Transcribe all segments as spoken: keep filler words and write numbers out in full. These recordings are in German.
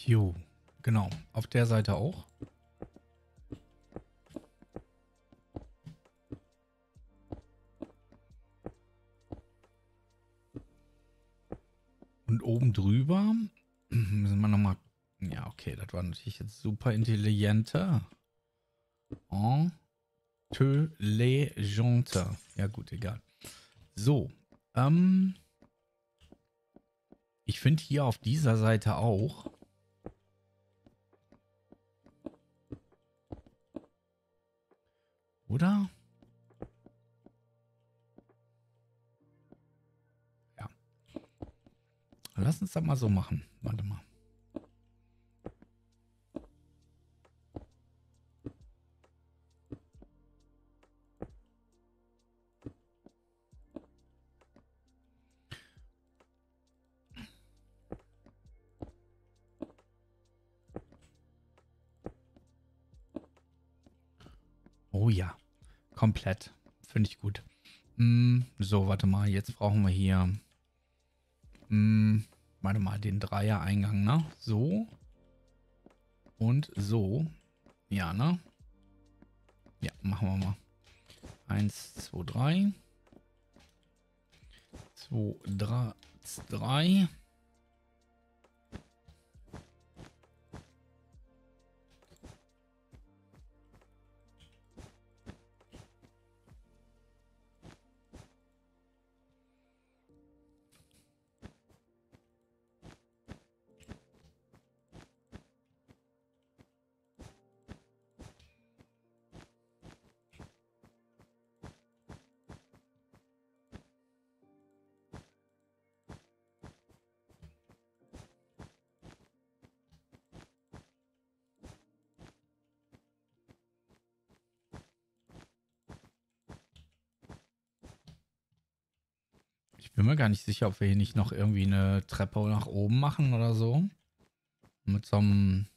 Jo, genau. Auf der Seite auch. Und oben drüber müssen wir nochmal... Ja, okay, das war natürlich jetzt super intelligenter. Intelligente. Ja gut, egal. So, ähm... ich finde hier auf dieser Seite auch... Oder? Ja. Lass uns das mal so machen. Warte mal. Oh ja. Komplett. Finde ich gut. Mm, so, warte mal. Jetzt brauchen wir hier... Mm, warte mal, den Dreier-Eingang, ne? So. Und so. Ja, ne? Ja, machen wir mal. Eins, zwei, drei. Zwei, drei, drei. Ich bin mir gar nicht sicher, ob wir hier nicht noch irgendwie eine Treppe nach oben machen oder so. Mit so einem...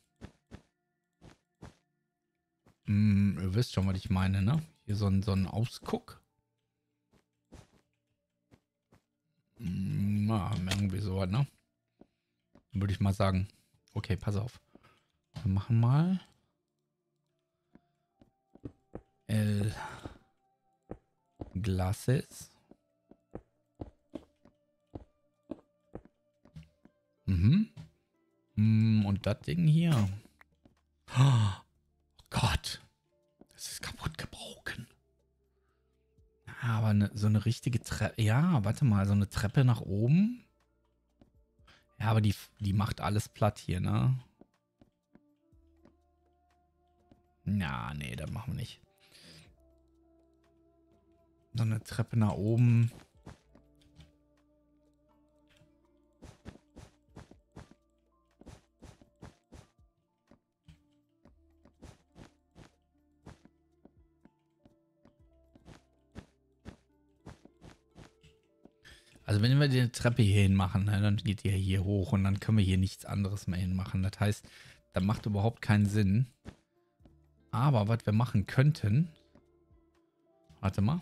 Mm, ihr wisst schon, was ich meine, ne? Hier so ein, so ein Ausguck. Mm, na, irgendwie sowas, ne? Würde ich mal sagen. Okay, pass auf. Wir machen mal... El... Glasses. Mhm. Mm, und das Ding hier. Oh Gott. Das ist kaputt gebrochen. Aber ne, so eine richtige Treppe. Ja, warte mal, so eine Treppe nach oben. Ja, aber die, die macht alles platt hier, ne? Ja, nee, das machen wir nicht. So eine Treppe nach oben. Also wenn wir die Treppe hier hin machen, ne, dann geht die hier hoch und dann können wir hier nichts anderes mehr hinmachen. Das heißt, das macht überhaupt keinen Sinn. Aber was wir machen könnten... Warte mal.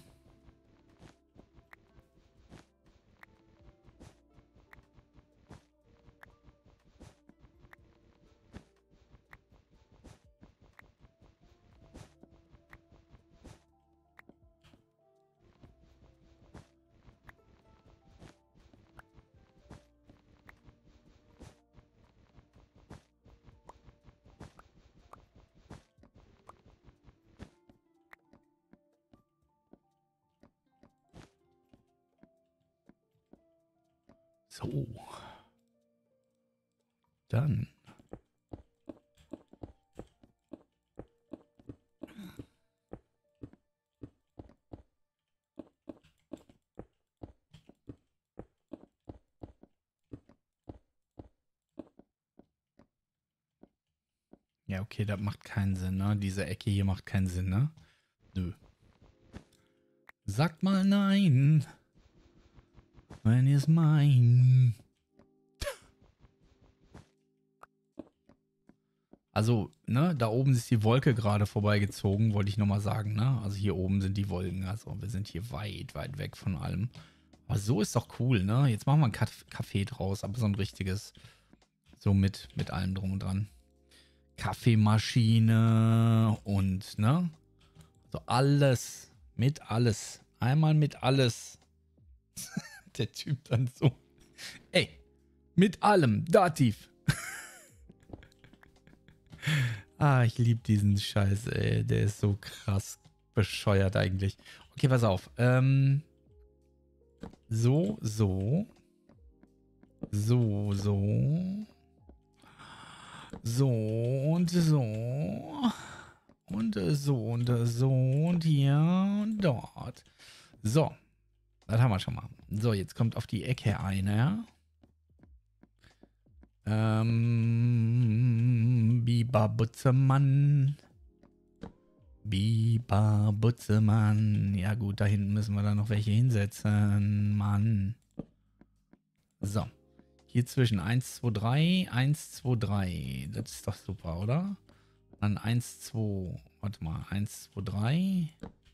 So. Dann. Ja, okay, das macht keinen Sinn, ne? Diese Ecke hier macht keinen Sinn, ne? Nö. Sagt mal nein. Wenn ihr es meint. Also, ne, da oben ist die Wolke gerade vorbeigezogen, wollte ich nochmal sagen, ne? Also hier oben sind die Wolken, also wir sind hier weit, weit weg von allem. Aber so ist doch cool, ne? Jetzt machen wir ein Café draus, aber so ein richtiges. So mit, mit allem drum und dran. Kaffeemaschine und, ne? So alles. Mit alles. Einmal mit alles. Der Typ dann so. Ey, mit allem. Dativ. Ah, ich liebe diesen Scheiß, ey. Der ist so krass bescheuert eigentlich. Okay, pass auf. Ähm, so, so. So, so. So und so. Und so und so und hier und dort. So. Das haben wir schon mal. So, jetzt kommt auf die Ecke eine. Ähm, Biber Butzemann. Biber Butzemann. Ja gut, da hinten müssen wir dann noch welche hinsetzen. Mann. So. Hier zwischen eins, zwei, drei. eins, zwei, drei. Das ist doch super, oder? Dann eins, zwei. Warte mal. eins, zwei, drei.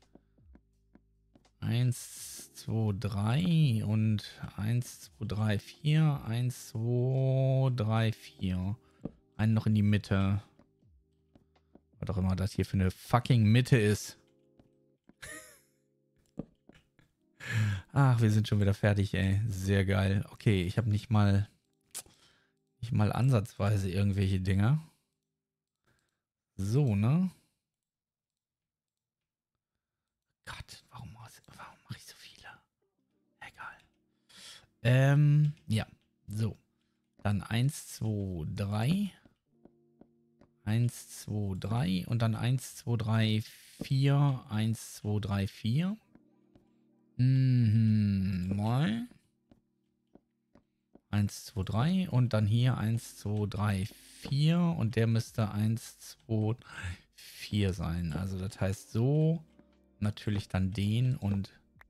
eins, zwei, drei und eins, zwei, drei, vier. eins, zwei, drei, vier. Einen noch in die Mitte. Was auch immer das hier für eine fucking Mitte ist. Ach, wir sind schon wieder fertig, ey. Sehr geil. Okay, ich habe nicht mal nicht mal ansatzweise irgendwelche Dinger. So, ne? Gott, warum, warum mache ich so viele? Egal. Ähm, ja. So. Dann eins, zwei, drei. eins, zwei, drei und dann eins, zwei, drei, vier. eins, zwei, drei, vier. Mhm, mal. eins, zwei, drei und dann hier eins, zwei, drei, vier und der müsste eins, zwei, vier sein. Also das heißt so, natürlich dann den und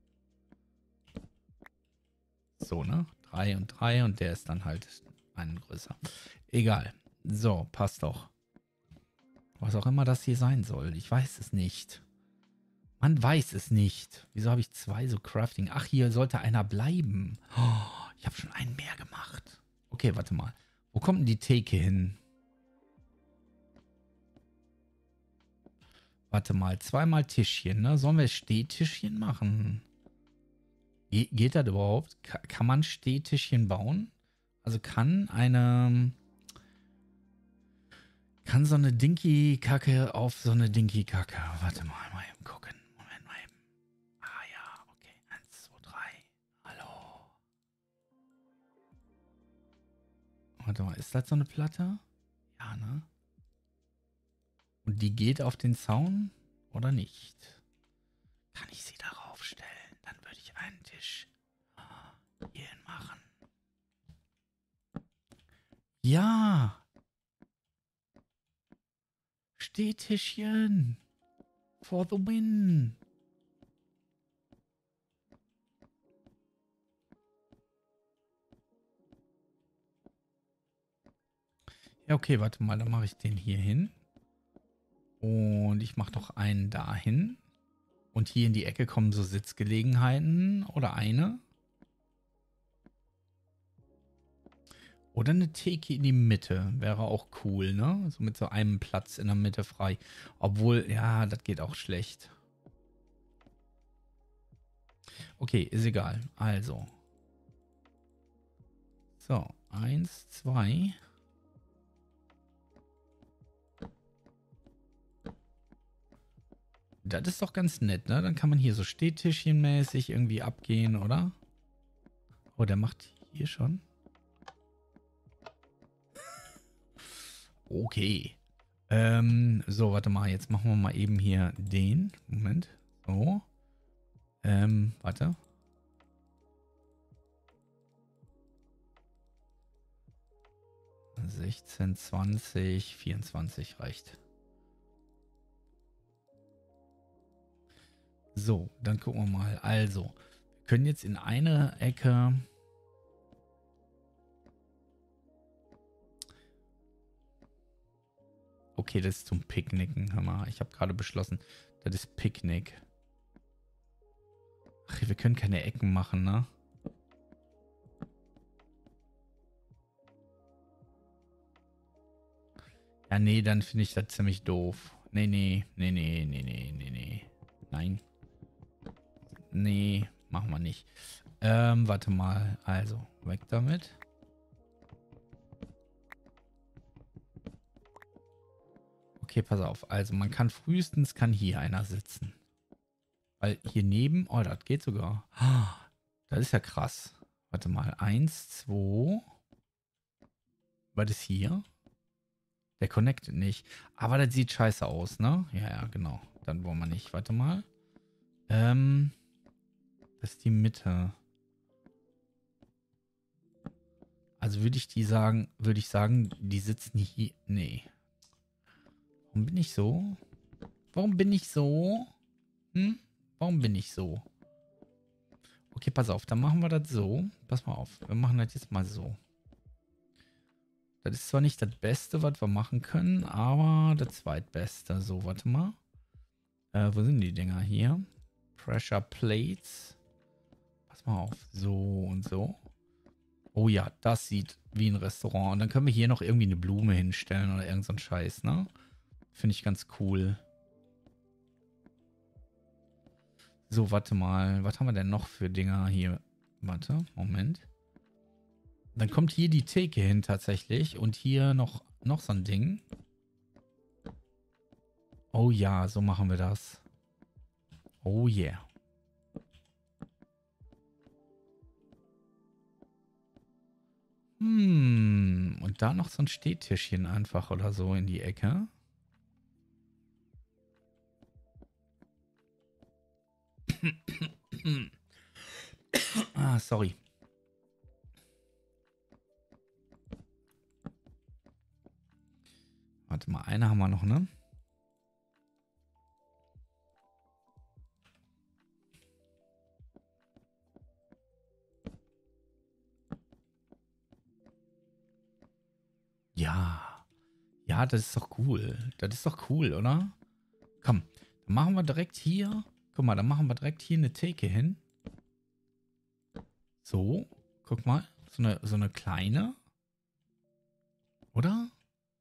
so, ne? drei und drei und der ist dann halt einen größer. Egal. So, passt doch. Was auch immer das hier sein soll. Ich weiß es nicht. Man weiß es nicht. Wieso habe ich zwei so Crafting? Ach, hier sollte einer bleiben. Oh, ich habe schon einen mehr gemacht. Okay, warte mal. Wo kommt denn die Theke hin? Warte mal. Zweimal Tischchen, ne? Sollen wir Stehtischchen machen? Ge geht das überhaupt? Ka kann man Stehtischchen bauen? Also kann eine... Kann so eine Dinky-Kacke auf so eine Dinky-Kacke. Warte mal, mal eben gucken. Moment mal eben. Ah ja, okay. Eins, zwei, drei. Hallo. Warte mal, ist das so eine Platte? Ja, ne? Und die geht auf den Zaun oder nicht? Kann ich sie darauf stellen? Dann würde ich einen Tisch hierhin machen. Ja! Stehtischchen! For the win! Ja, okay, warte mal, dann mache ich den hier hin. Und ich mache noch einen dahin. Und hier in die Ecke kommen so Sitzgelegenheiten oder eine. Oder eine Theke in die Mitte. Wäre auch cool, ne? So mit so einem Platz in der Mitte frei. Obwohl, ja, das geht auch schlecht. Okay, ist egal. Also. So, eins, zwei. Das ist doch ganz nett, ne? Dann kann man hier so Stehtischchenmäßig irgendwie abgehen, oder? Oh, der macht hier schon. Okay. Ähm, so, warte mal. Jetzt machen wir mal eben hier den. Moment. So. Ähm, warte. sechzehn, zwanzig, vierundzwanzig reicht. So, dann gucken wir mal. Also, wir können jetzt in eine Ecke... Okay, das ist zum Picknicken. Hör mal, ich habe gerade beschlossen, das ist Picknick. Ach, wir können keine Ecken machen, ne? Ja, nee, dann finde ich das ziemlich doof. Nee, nee, nee, nee, nee, nee, nee, nee. Nein. Nee, machen wir nicht. Ähm, warte mal. Also, weg damit. Okay, pass auf. Also, man kann frühestens, kann hier einer sitzen. Weil hier neben, oh, das geht sogar. Das ist ja krass. Warte mal. Eins, zwei. Was ist hier? Der connectet nicht. Aber das sieht scheiße aus, ne? Ja, ja, genau. Dann wollen wir nicht. Warte mal. Ähm, das ist die Mitte. Also würde ich die sagen, würde ich sagen, die sitzen hier. Nee. Warum bin ich so? Warum bin ich so? Hm? Warum bin ich so? Okay, pass auf, dann machen wir das so. Pass mal auf, wir machen das jetzt mal so. Das ist zwar nicht das Beste, was wir machen können, aber das Zweitbeste. So, warte mal. Äh, wo sind die Dinger hier? Pressure Plates. Pass mal auf. So und so. Oh ja, das sieht wie ein Restaurant. Und dann können wir hier noch irgendwie eine Blume hinstellen oder irgend so ein Scheiß, ne? Finde ich ganz cool. So, warte mal. Was haben wir denn noch für Dinger hier? Warte, Moment. Dann kommt hier die Theke hin tatsächlich. Und hier noch, noch so ein Ding. Oh ja, so machen wir das. Oh yeah. Hm, und da noch so ein Stehtischchen einfach oder so in die Ecke. Ah, sorry. Warte mal, eine haben wir noch, ne? Ja. Ja, das ist doch cool. Das ist doch cool, oder? Komm, dann machen wir direkt hier. Guck mal, dann machen wir direkt hier eine Theke hin. So, guck mal. So eine, so eine kleine. Oder?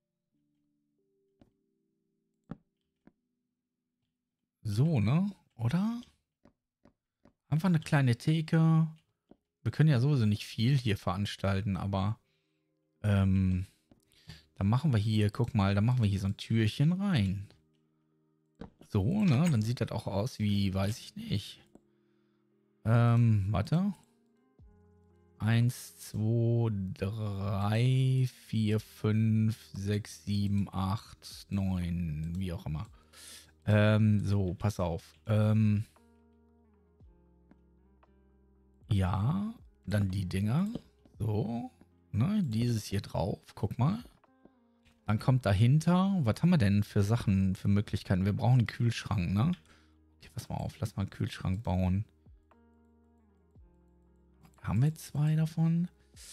So, ne? Oder? Einfach eine kleine Theke. Wir können ja sowieso nicht viel hier veranstalten, aber ähm, dann machen wir hier, guck mal, dann machen wir hier so ein Türchen rein. So, ne? Dann sieht das auch aus wie, weiß ich nicht. Ähm, warte. Eins, zwei, drei, vier, fünf, sechs, sieben, acht, neun, wie auch immer. Ähm, so, pass auf. Ähm, ja, dann die Dinger. So, ne, dieses hier drauf. Guck mal. Dann kommt dahinter, was haben wir denn für Sachen, für Möglichkeiten? Wir brauchen einen Kühlschrank, ne? Okay, pass mal auf, lass mal einen Kühlschrank bauen. Haben wir zwei davon?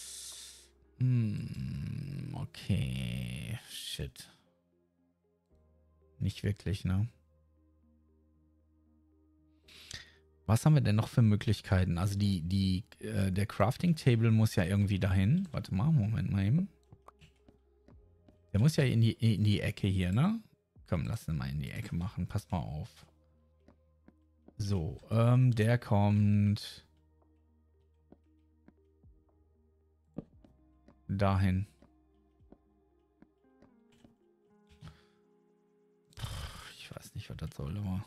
Hm, okay. Shit. Nicht wirklich, ne? Was haben wir denn noch für Möglichkeiten? Also die, die, äh, der Crafting Table muss ja irgendwie dahin. Warte mal, Moment mal eben. Der muss ja in die, in die Ecke hier, ne? Komm, lass ihn mal in die Ecke machen. Pass mal auf. So, ähm, der kommt dahin. Ich weiß nicht, was das soll, aber...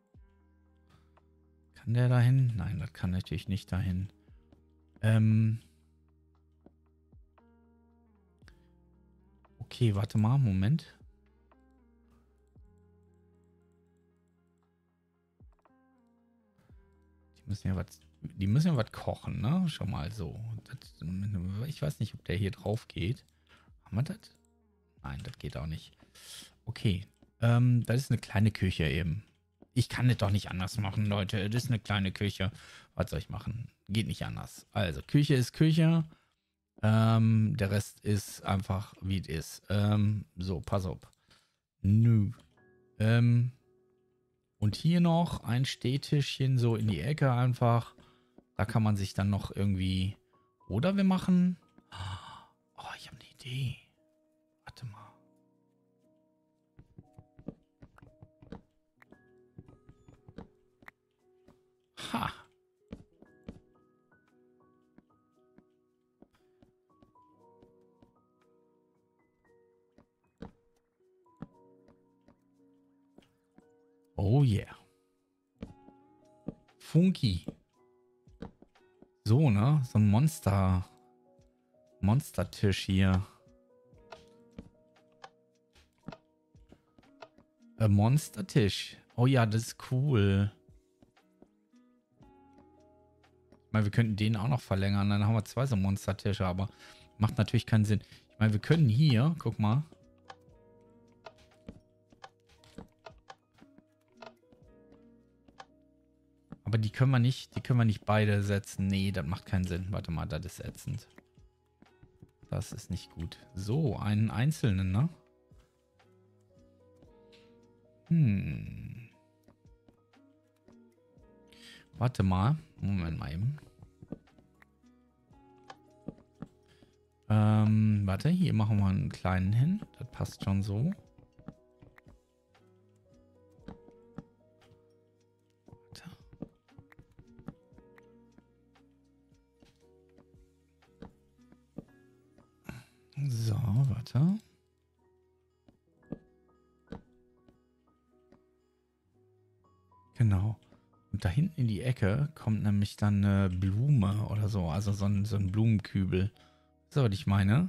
Kann der dahin? Nein, das kann natürlich nicht dahin. Ähm... Okay, warte mal, Moment. Die müssen ja was, die müssen ja was kochen, ne? Schon mal so. Das, ich weiß nicht, ob der hier drauf geht. Haben wir das? Nein, das geht auch nicht. Okay, ähm, das ist eine kleine Küche eben. Ich kann das doch nicht anders machen, Leute. Das ist eine kleine Küche. Was soll ich machen? Geht nicht anders. Also, Küche ist Küche. Ähm, der Rest ist einfach, wie es ist. Ähm, so, pass auf. Nö. Ähm, und hier noch ein Stehtischchen so in die Ecke einfach. Da kann man sich dann noch irgendwie... Oder wir machen... Oh, ich habe eine Idee. Warte mal. Oh yeah. Funky. So, ne? So ein Monster. Monstertisch hier. Ein Monstertisch. Oh ja, das ist cool. Ich meine, wir könnten den auch noch verlängern. Dann haben wir zwei so Monstertische, aber macht natürlich keinen Sinn. Ich meine, wir können hier, guck mal. Aber die können wir nicht, die können wir nicht beide setzen. Nee, das macht keinen Sinn. Warte mal, das ist ätzend. Das ist nicht gut. So, einen einzelnen, ne? Hm. Warte mal. Moment mal eben. Ähm, warte, hier machen wir einen kleinen hin. Das passt schon so. Warte. So, warte. Genau. Und da hinten in die Ecke kommt nämlich dann eine Blume oder so. Also so ein, so ein Blumenkübel. Das ist, was ich meine.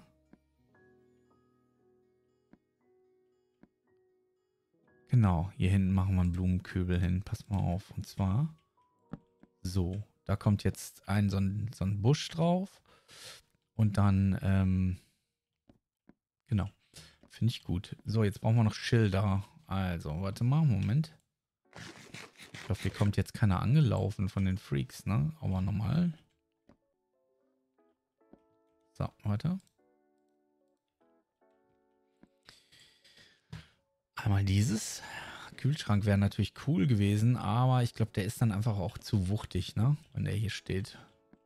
Genau, hier hinten machen wir einen Blumenkübel hin. Pass mal auf. Und zwar so. Da kommt jetzt ein so ein, so ein Busch drauf. Und dann, ähm, genau. Finde ich gut. So, jetzt brauchen wir noch Schilder. Also, warte mal, Moment. Ich hoffe, hier kommt jetzt keiner angelaufen von den Freaks, ne? Aber normal. So, warte. Einmal dieses. Kühlschrank wäre natürlich cool gewesen, aber ich glaube, der ist dann einfach auch zu wuchtig, ne? Wenn der hier steht.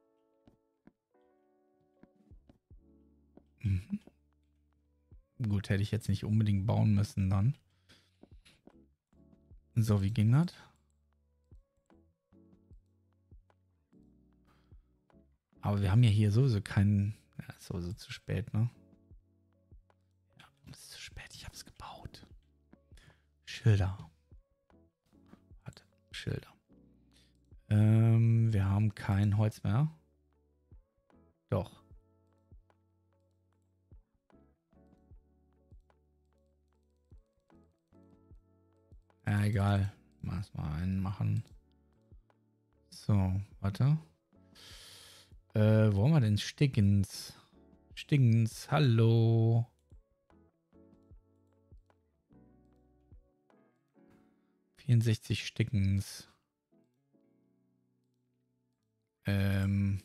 Mhm. Gut, hätte ich jetzt nicht unbedingt bauen müssen dann. So, wie ging das? Aber wir haben ja hier sowieso keinen... Ja, ist sowieso zu spät, ne? Ja, es ist zu spät. Ich habe es gebaut. Schilder. Warte, Schilder. Ähm, wir haben kein Holz mehr. Doch. Ja, egal. Lass mal einen machen. So, warte. Äh, wo haben wir denn Stiggens? Stiggens, hallo. vierundsechzig Stiggens. Ähm.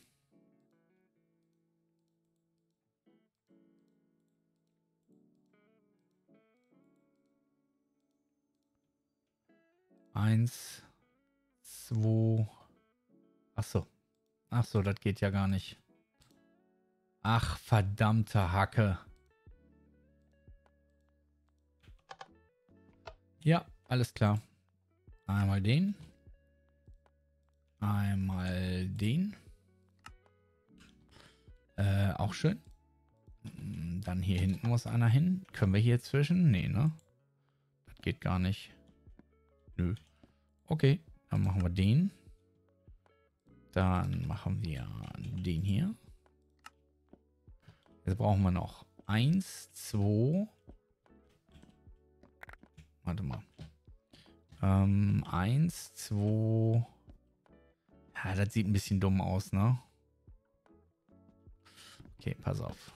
Eins, zwei. Ach so. Ach so, das geht ja gar nicht. Ach, verdammte Hacke. Ja, alles klar. Einmal den. Einmal den. Äh, auch schön. Dann hier hinten muss einer hin. Können wir hier zwischen? Nee, ne? Das geht gar nicht. Nö. Okay, dann machen wir den. Dann machen wir den hier. Jetzt brauchen wir noch eins, zwei. Warte mal. Ähm, eins, zwei. Ja, das sieht ein bisschen dumm aus, ne? Okay, pass auf.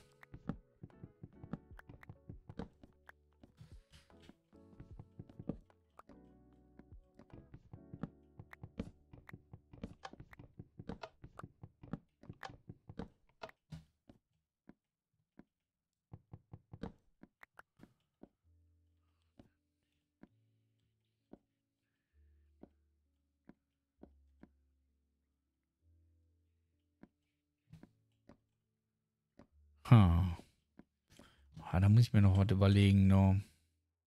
Hm. Ah, da muss ich mir noch was überlegen, ne?